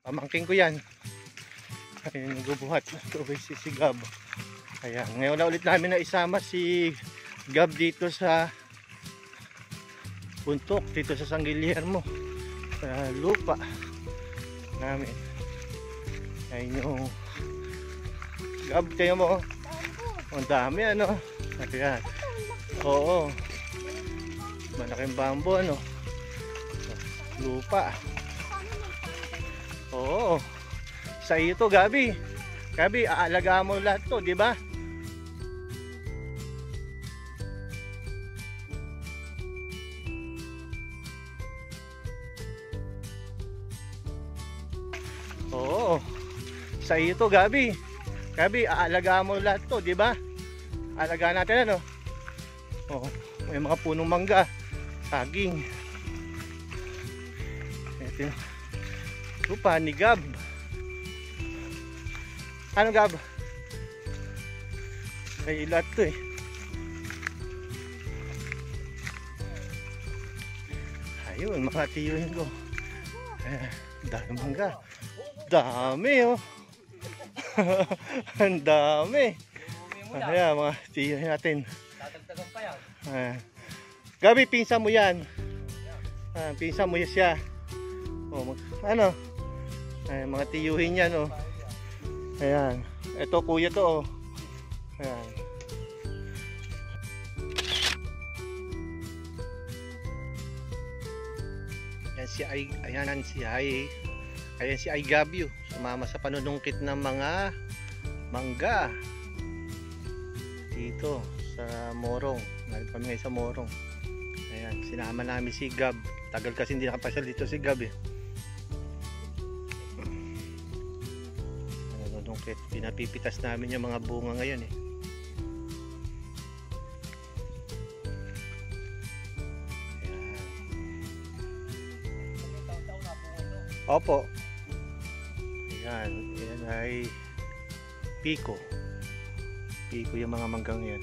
Pamangking ko yan. Ayun yung gubuhat. Ito si Gab. Ayan, ngayon na ulit namin na isama si Gab dito sa puntok, dito sa San Guillermo, sa lupa namin. Ayun yung Gab, kayo mo. Ang dami ano. Ayan. Oo. Malaking bambo ano. Lupa. Oo. Sa iyo to, Gabi. Gabi, aalagaan mo lahat to, di ba? Oo. Sa iyo to, Gabi. Gabi, aalagaan mo lahat to, di ba? Aalagaan natin ano. Oo. May mga punong mangga, saging. Ito yung lupa ni Gab. Ano, Gab? Ay ilat to eh. Ayun, makatiyuhin ko. Dami mangga. Dami oh. Ang dami. Ayan, mga tiyuhin natin. Tatagtagan pa yan. Gabi, pinsan mo yan. Pinsan mo siya. Oh, ano? Ay, mga tiyuhin yan oh. Ayan. Ito kuya to oh. Ayan. Ayan si Ay, ayan si Ay. Ayan si Ay Gabio. Sumama sa panunungkit ng mga mangga. Dito sa Morong. Narito kami ngayon sa Morong. Ayan, sinama namin si Gab. Tagal kasi hindi nakapasyal dito si Gab eh. Pinapipitas namin yung mga bunga ngayon eh. Ayan. Opo. Ayan, yan ay piko. Piko yung mga manggang yan.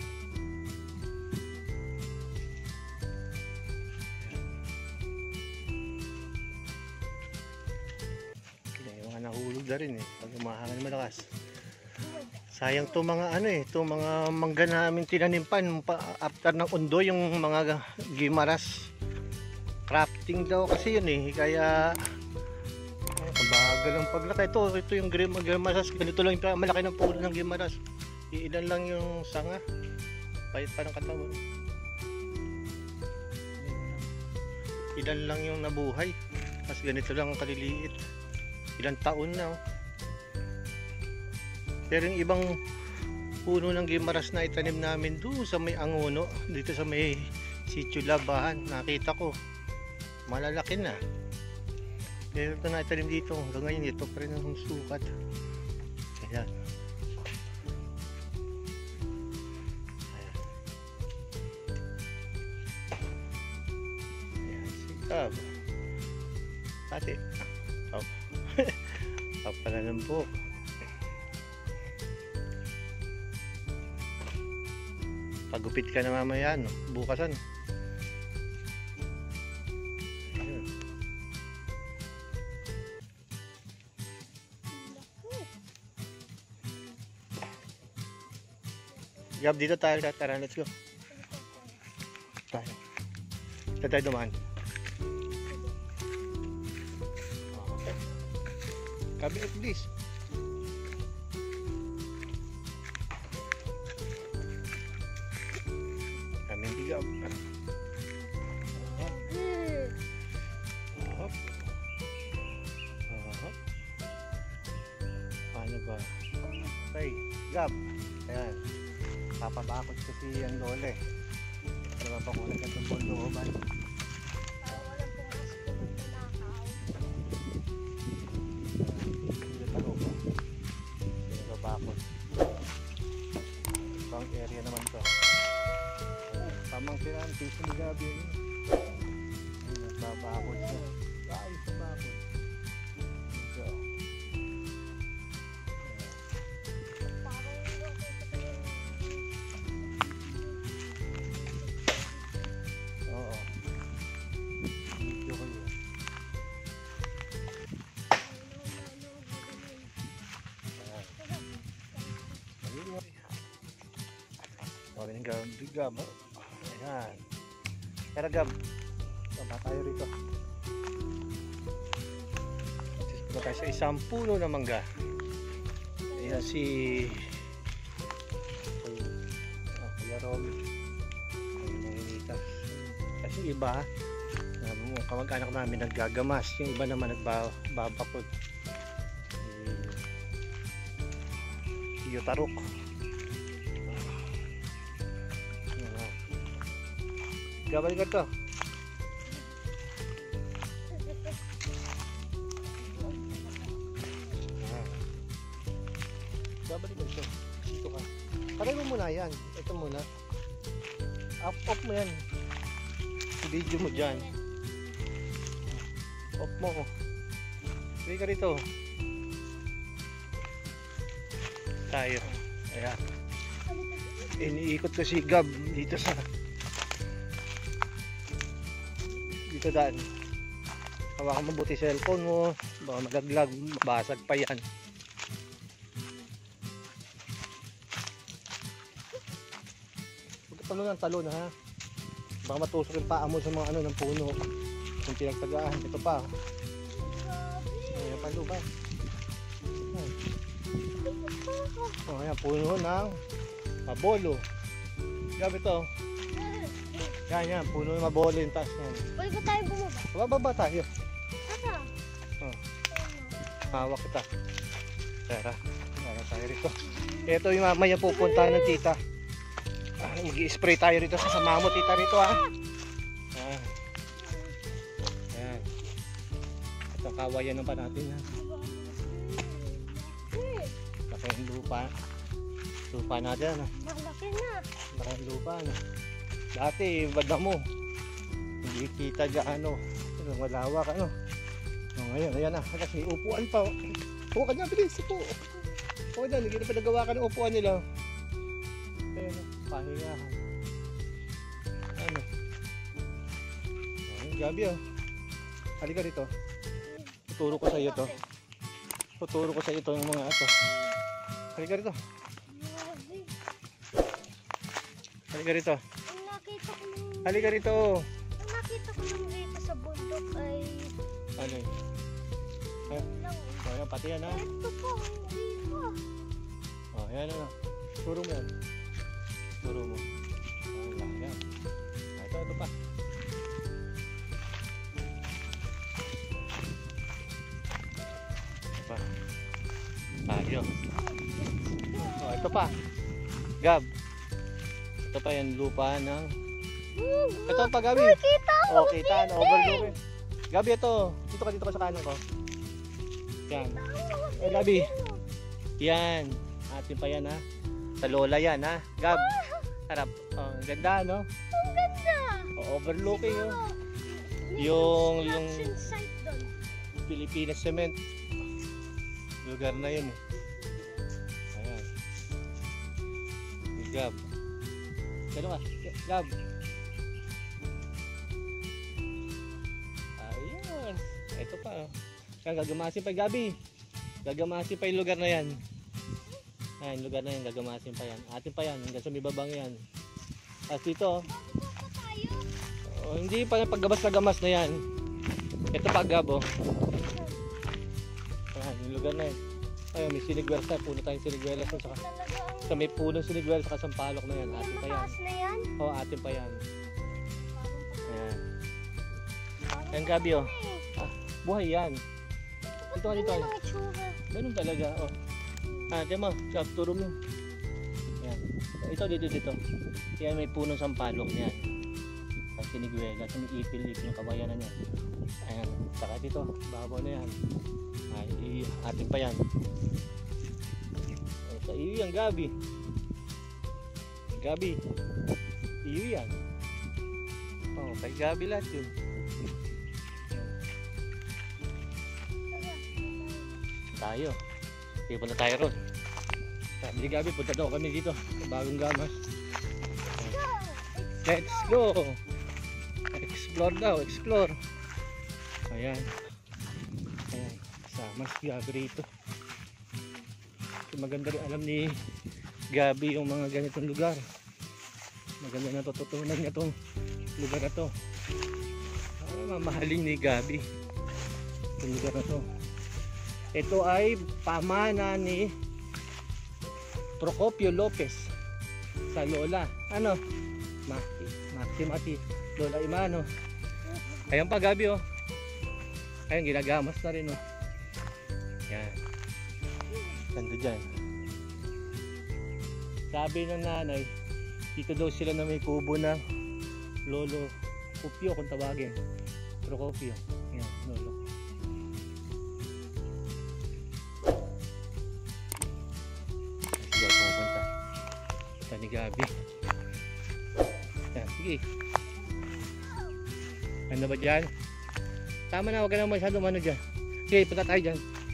Yung mga nahulog na rin eh. Pag umahangin malakas. Sayang to mga ano eh, to mga mangga namin tinanimpan after ng undo yung mga gimaras. Crafting daw kasi yun eh, kaya bagal ang paglaki. Ito yung gimaras, ganito lang yung malaki ng puno ng gimaras. Ilan lang yung sanga, pahit pa ng katawan. Ilan lang yung nabuhay, mas ganito lang ang kaliliit. Ilang taon na oh. Pero yung ibang puno ng gimaras na itanim namin doon sa may Angono, dito sa may Sitio Labahan, nakita ko malalaki na. Pero ito na itanim dito, hanggang ngayon ito pa rin ang sukat. Ayan. Ayan, sikap. Pati. Pala ng buhok. Pagupit ka na mamaya, no? Bukasan. Ayun. Gab, dito tayo. Tara, let's go. Tayo. Dito tayo dumaan. Okay. Cabinet, please. Gab. Paano ba? Okay, Gab. Ayan. Papabakot kasi ang lole. Napapakulat ka sa looban. Babakot. Ibang area naman to. Tamang kailangan piso ni Gabi. Nagbabakod siya. Ayos na bakod. So, oo. Video ko yun. Sabi ng Gab. Ayan. Tara Gab. Baba tayo rito. Baba tayo sa isang puno ng mangga. Ayan si Kuya Robby. Ayun ang initas. Kasi iba, kamag-anak namin naggagamas. Yung iba naman nagbabakod. Yutarok. Gabal ka to. Gabal ka to. Dito ka. Taray mo muna yan. Ito muna. Off mo yan. Video mo dyan. Off mo. Sige ka rito. Tayo. Ayan. Iniikot ko si Gab dito sa dito daan. Hawakan mabuti cellphone mo, baka magaglag, mabasag pa yan. Huwag ka talon ha. Baka matusok yung paa mo sa mga ano ng puno. Yung pinagtagaan. Ito pa. Ayan pa lupa. Oh, ayan, puno ng mabolo. Gabi to. Yan, puno ng mabolo yung taas yan. Pwede ba tayo bumaba? Bababa tayo. Asa? Oh. Hawak kita. Tara, tara tayo rito. Ito yung mamaya pupunta ng tita. Mag-i-spray tayo rito sa sama mo tita rito ha. Ayan. Ito kawayan pa natin ha. Laki yung lupa. Lupa natin ha. Malaki na. Laki yung lupa na. Dati badamo. Hindi kita gaano. Malawak ano. Ngayon, ayan na. Kasi upuan pa. Upo ka niya, bilis. Upo. Upo ka niya. Hindi na pinagawa ka ng upuan nila. Ayan na. Pahingahan. Ano. Ayan, Gabi oh. Halika rito. Tuturo ko sa iyo to. Tuturo ko sa iyo to yung mga ato. Halika rito. Halika rito. Halika rito. Ang nakita ko lang dito sa bundok ay ano yun? Ayan, pati yan ha. ito po, dito. Oh, ayan na. Turo mo yan. Turo mo. Ayan. Ito pa. Ito pa. Tayo. Oh, ito pa. Gab. Ito pa yung lupa ng ito pa Gabi. Kita ko. Oh, kita na overlook. Gabi ito. Dito ka sa kanan ko. Yan. Eh Gabi. Yan. Atin pa yan ha. Sa lola yan ha. Gab. Harap. Oh, ganda no? Ang ganda. Oh, overlooking oh. Yung Pilipinas Cement. Lugar na yun eh. Ayan. Gab. Gano ka? Gab. Ayan. Ito pa oh. Gagamasin pa Gabi. Gagamasin pa yung lugar na yan. Ayan, lugar na yan. Gagamasin pa yan. Atin pa yan. Hanggang sa may babang yan. At dito oh, hindi pa yung paggamas na gamas na yan. Ito pa Gabo. Ayan, yung lugar na yan. Ayun, may sinigwela. Puno tayong sinigwela. Sa may puno sinigwela sa kasampalok na yan. Atin pa yan. Oo, atin pa yan. Ayan. Ayan Gabi oh. Ah, buhay yan. Dito ka dito. Ganun talaga oh. Diyan mo, turo mo. Ayan. Ito dito. Yan may punong sampalok yan. Ang sinigwela, ipil yung kawayanan yan. Ayan, saka dito, babaw na yan. Ay, atin pa yan. Sa iyo yan, Gabi. Gabi. Iyo yan. Oh, kay Gabi lahat yun. Tayo. Sige, punta tayo ron. Sabi ni Gabi, punta daw kami dito. Bagong gamas. Let's go! Explore daw, explore. Ayan. Ayan. Kasama si Gabi rito. Maganda rin alam ni Gabi yung mga ganitong lugar. Maganda na tututunan niya tong lugar na to. Mamahaling ni Gabi itong lugar na to. Ito ay pamana ni Procopio Lopez sa lola. Ano? Mati. Lola Imano. Ayan pa Gabi oh. Ayan, ginagamas na rin oh. Yan. Ganda dyan. Sabi ng nanay, dito daw sila na may kubo ng Lolo Copio kung tawagin. Procopio. Yan, Lolo. Sige, pupunta. Ito ni Gabi. Yan, sige. Ano ba dyan? Tama na, huwag ka na masyadong ano dyan. Sige, punta tayo dyan.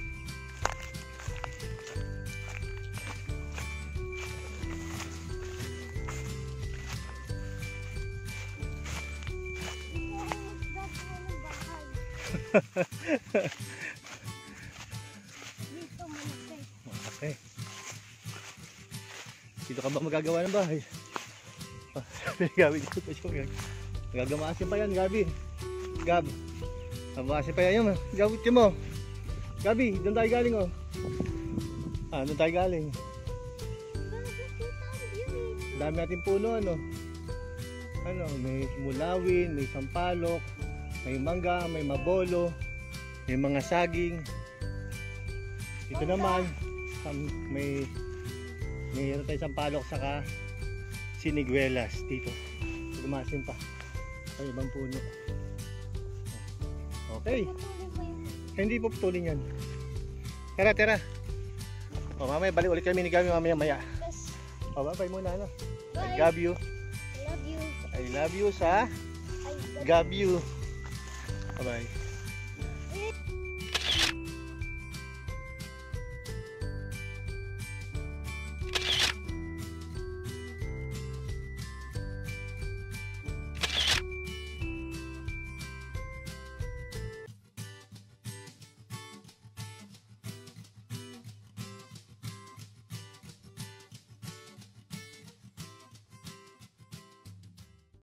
Dito malaki. Okay. Dito ka ba magagawa ng bahay? Gabi dito pa siya. Magagamasin pa yan, Gabi. Gab. Magagamasin pa yan yun. Gabutin mo. Gabi, doon tayo galing oh. Doon tayo galing. Dami natin puno ano. May mulawin, may sampalok, may mangga, may mabolo, may mga saging. Ito naman, may mayroon tayong sampalok saka siniguelas dito. Gumasin pa sa ibang puno. Okay. Hindi po putulin yan. Tara. O mamaya balik ulit kami ni Gabi mamaya. Yes. O bye muna ano. I Bye. love you. I love you. I love you sa I love Gabi you. Bye bye.